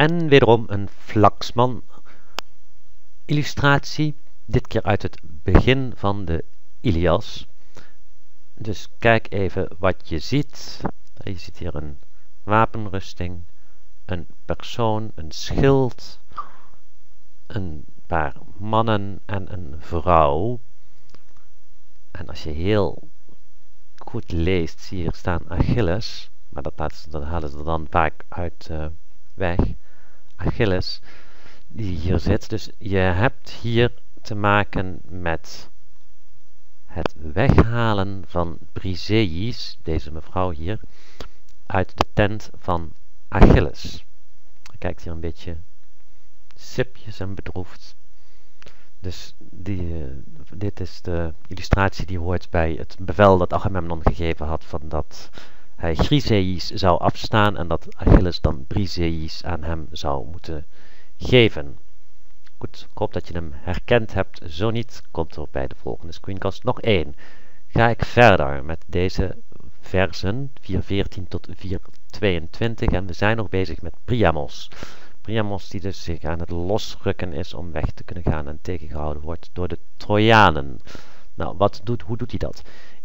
En wederom een Flaxman illustratie, dit keer uit het begin van de Ilias. Dus kijk even wat je ziet. Je ziet hier een wapenrusting, een persoon, een schild, een paar mannen en een vrouw. En als je heel goed leest, zie je hier staan Achilles, maar dat halen ze dan vaak uit weg. Achilles, die hier zit. Dus je hebt hier te maken met het weghalen van Briseis, deze mevrouw hier, uit de tent van Achilles. Hij kijkt hier een beetje sipjes en bedroefd. Dus dit is de illustratie die hoort bij het bevel dat Agamemnon gegeven had, van dat hij Chryseis zou afstaan en dat Achilles dan Briseis aan hem zou moeten geven. Goed, ik hoop dat je hem herkend hebt. Zo niet, komt er bij de volgende screencast nog één. Ga ik verder met deze versen 4:14 tot 4:22 en we zijn nog bezig met Priamos. Priamos die dus zich aan het losrukken is om weg te kunnen gaan en tegengehouden wordt door de Trojanen. Nou, hoe doet hij dat?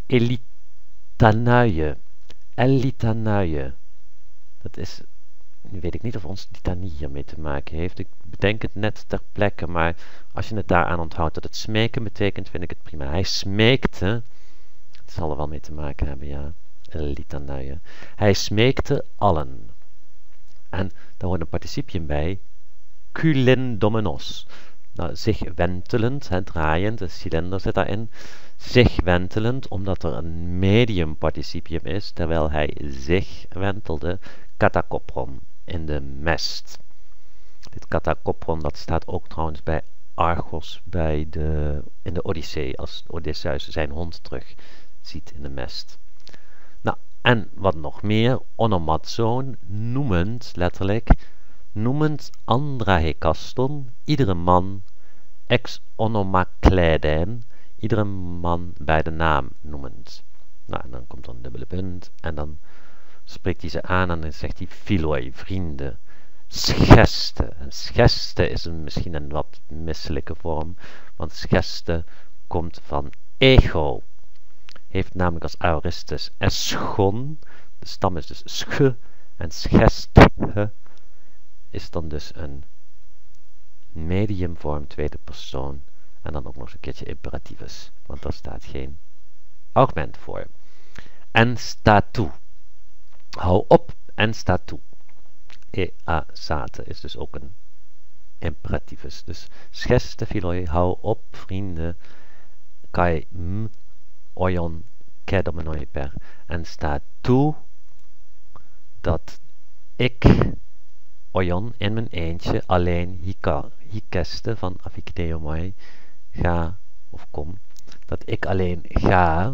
Elitanuie. Dat is, nu weet ik niet of ons litanie hiermee te maken heeft. Ik bedenk het net ter plekke, maar als je het daaraan onthoudt dat het smeken betekent, vind ik het prima. Hij smeekte, het zal er wel mee te maken hebben, ja, elitanuie. Hij smeekte allen. En daar hoort een participium bij, kulendomenos. Nou, zich wentelend, draaiend, de cilinder zit daarin. Zich wentelend, omdat er een medium participium is, terwijl hij zich wentelde, katakopron, in de mest. Dit katakopron, dat staat ook trouwens bij Argos in de Odyssee, als Odysseus zijn hond terug ziet in de mest. Nou, en wat nog meer, onomatzoon, noemend, letterlijk, noemend andrahekaston, iedere man, ex onomakleiden, iedere man bij de naam noemend. Nou, en dan komt er een dubbele punt, en dan spreekt hij ze aan en dan zegt hij philoi, vrienden, scheste. En scheste is misschien een wat misselijke vorm, want scheste komt van ego. Heeft namelijk als aoristus eschon, de stam is dus sche, en scheste is dan dus een mediumvorm tweede persoon, en dan ook nog eens een keertje imperativus, want daar staat geen augment voor. En sta toe. Hou op en sta toe. Easate is dus ook een imperativus. Dus scheste philoi, hou op vrienden, kai oion kedomenoi per, en sta toe dat ik oion in mijn eentje alleen hikeste van afikdeomai ga of kom, dat ik alleen ga.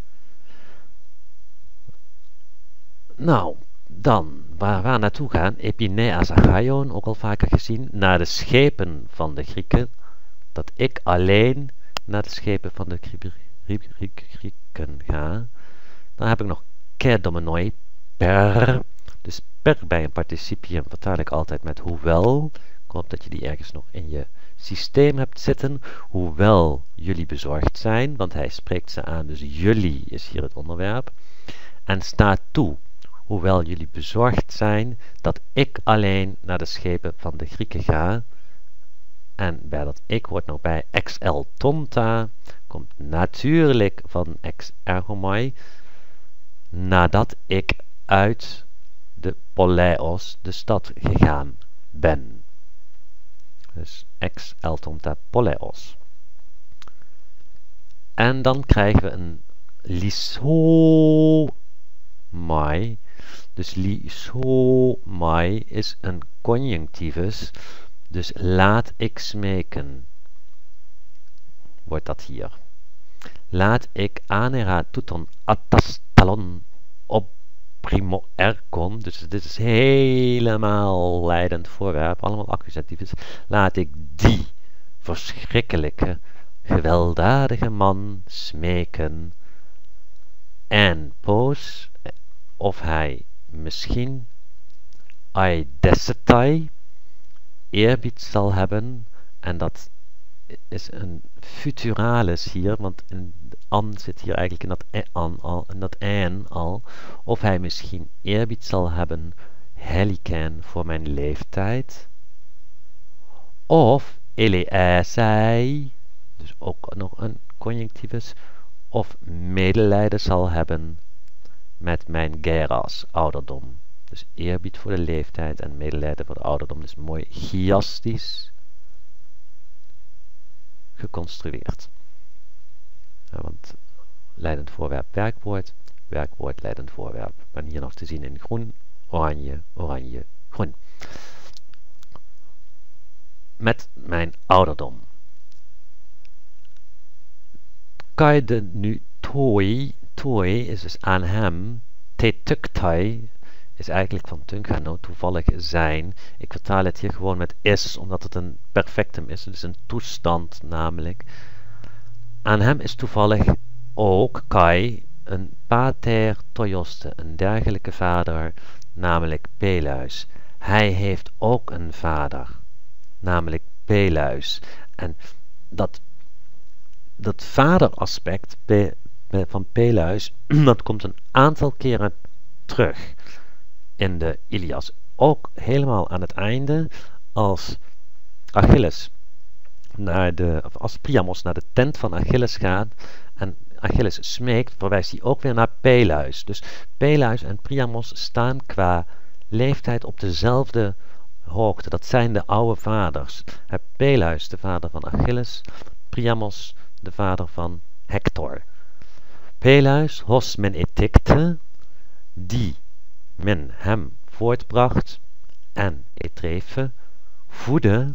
Nou, dan, waar naartoe gaan? Epineas agaion, ook al vaker gezien, naar de schepen van de Grieken, dat ik alleen naar de schepen van de Grieken ga. Dan heb ik nog kedomenoi per, dus per bij een participium vertaal ik altijd met hoewel. Ik hoop dat je die ergens nog in je systeem hebt zitten. Hoewel jullie bezorgd zijn, want hij spreekt ze aan, dus jullie is hier het onderwerp. En sta toe, hoewel jullie bezorgd zijn, dat ik alleen naar de schepen van de Grieken ga. En bij dat ik hoort nog bij ex eltonta, komt natuurlijk van ex ergomai, nadat ik uit de Poleos, de stad, gegaan ben. Dus ex eltonta Poleos. En dan krijgen we een lisomai. Dus lisomai is een conjunctivus. Dus laat ik smeken. Wordt dat hier. Laat ik anera tuton atastalon op primo ergon. Dus dit is helemaal leidend voorwerp. Allemaal accusatiefs. Laat ik die verschrikkelijke, gewelddadige man smeken. En poos of hij misschien aidessetai, eerbied zal hebben, en dat is een futuralis hier, want een an zit hier eigenlijk in dat en al, of hij misschien eerbied zal hebben, heliken, voor mijn leeftijd, of eleesei, dus ook nog een conjunctivus, of medelijden zal hebben met mijn geras, ouderdom. Dus eerbied voor de leeftijd en medelijden voor de ouderdom. Dus mooi chiastisch geconstrueerd. Ja, want leidend voorwerp, werkwoord, werkwoord, leidend voorwerp. En hier nog te zien in groen, oranje, oranje, groen. Met mijn ouderdom. Kai de nu toi is dus aan hem, te tuktai is eigenlijk van tunkano, toevallig zijn. Ik vertaal het hier gewoon met is, omdat het een perfectum is, dus een toestand namelijk. Aan hem is toevallig ook Kai een pater toioste, een dergelijke vader, namelijk Peleus. Hij heeft ook een vader, namelijk Peleus. En dat vaderaspect van Peleus, dat komt een aantal keren terug in de Ilias. Ook helemaal aan het einde, als Achilles als Priamos naar de tent van Achilles gaat en Achilles smeekt, verwijst hij ook weer naar Peleus. Dus Peleus en Priamos staan qua leeftijd op dezelfde hoogte. Dat zijn de oude vaders. Peleus, de vader van Achilles, Priamos, de vader van Hector. Peleus, hos men etikte, die men hem voortbracht, en etrefe, voedde,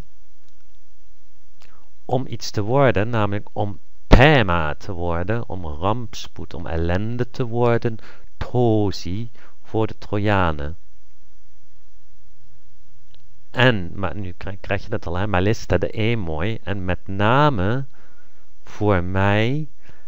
om iets te worden, namelijk om pema te worden, om rampspoed, om ellende te worden, trosi, voor de Trojanen. En, maar nu krijg je dat al, hè, malista de emoi, en met name voor mij,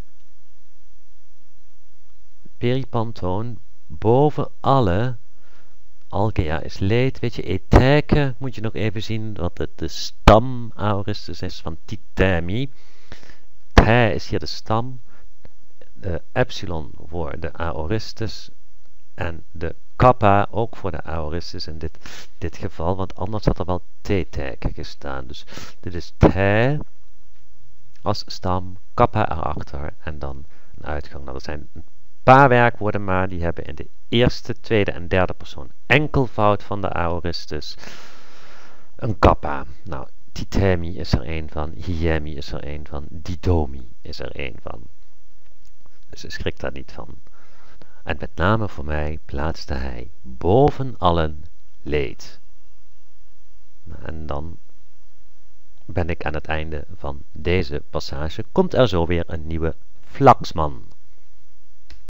peripantoon, boven alle, algea is leed, weet je, eteke, moet je nog even zien, wat de stam aoristus is van titemi. Te is hier de stam, de epsilon voor de aoristus, en de kappa ook voor de aoristus in dit geval, want anders had er wel t-teken gestaan. Dus dit is te als stam, kappa erachter en dan een uitgang. Nou, dat zijn een paar werkwoorden, maar die hebben in de eerste, tweede en derde persoon enkelvoud van de aoristus een kappa. Nou, titemi is er een van, hiemi is er een van, didomi is er een van. Dus je schrikt daar niet van. En met name voor mij plaatste hij boven allen leed. En dan ben ik aan het einde van deze passage. Komt er zo weer een nieuwe Flaxman.